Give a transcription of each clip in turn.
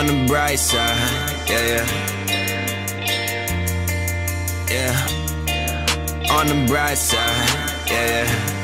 the bright side, yeah. On the bright side, yeah.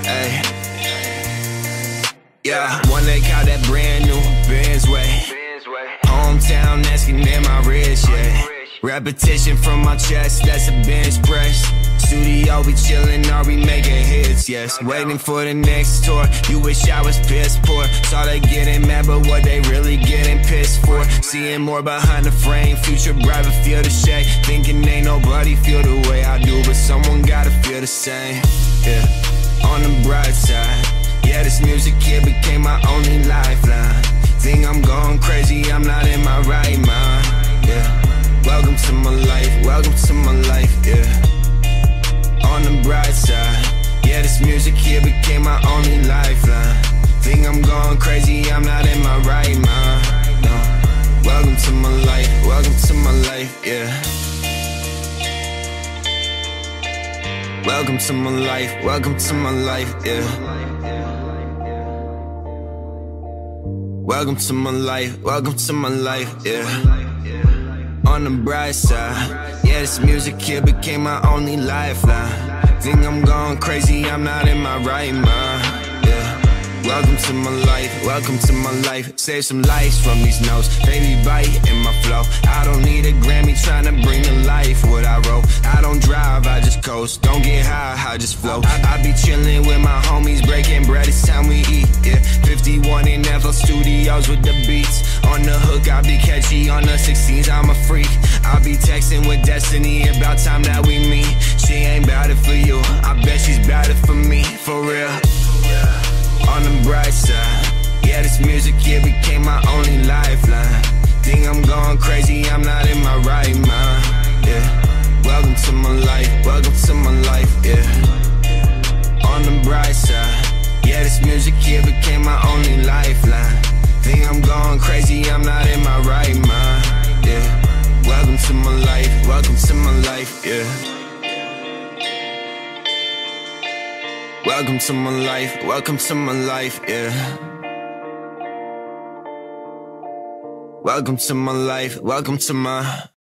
One leg out that brand new Benz way. Hometown asking in my wrist, yeah. Repetition from my chest, that's a bench press. Studio, we chillin', are we making hits, yes. Waiting for the next tour, you wish I was piss poor. Saw they getting mad, but what they really getting pissed for? Seeing more behind the frame, future bright but feel the shade. Thinking ain't nobody feel the way I do, but someone gotta feel the same, yeah. On the bright side, yeah, this music here became my only lifeline. Think I'm going crazy, I'm not in my right mind, yeah. Welcome to my life, welcome to my life, yeah. On the bright side, yeah, this music here became my only lifeline. Think I'm going crazy, I'm not in my right mind, no. Welcome to my life, welcome to my life, yeah. Welcome to my life, welcome to my life, yeah. Welcome to my life, welcome to my life, yeah. On the bright side, yeah, this music here became my only lifeline. Think I'm going crazy, I'm not in my right mind, yeah. Welcome to my life, welcome to my life. Save some lights from these notes, baby bite in my flow. I don't need a Grammy trying to bring to life what I wrote. I don't drive, I just coast, don't get high, I just flow. I be chillin' with my homies, breaking bread, it's time we eat, yeah. 51 in FL Studios with the beats. On the hook, I be catchy, on the 16s, I'm a freak. I be texting with destiny, about time that we meet. She ain't bout it for you, I bet she's bout it for me, for real. On the bright side, yeah, this music here became my only lifeline. Think I'm going crazy, I'm not in my right mind, yeah. Welcome to my life, welcome to my life, yeah. On the bright side, yeah, this music here became my only lifeline. Think I'm going crazy, I'm not in my right mind, yeah. Welcome to my life, welcome to my life, yeah. Welcome to my life, welcome to my life, yeah. Welcome to my life, welcome to my